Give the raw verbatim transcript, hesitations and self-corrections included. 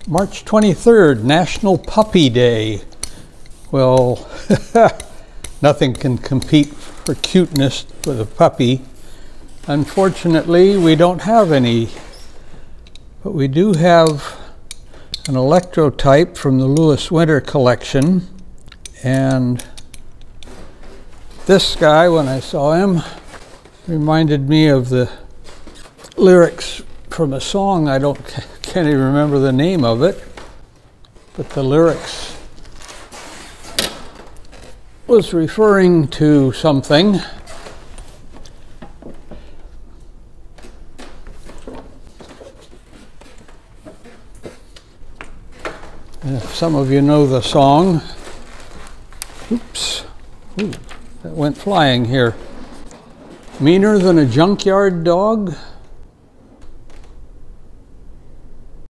March twenty-third, National Puppy Day. Well, nothing can compete for cuteness with a puppy. Unfortunately, we don't have any, but we do have an electrotype from the Lewis Winter collection. And this guy, when I saw him, reminded me of the lyrics from a song. I don't can't even remember the name of it, but the lyrics was referring to something. And if some of you know the song, oops, ooh, that went flying here. Meaner than a junkyard dog,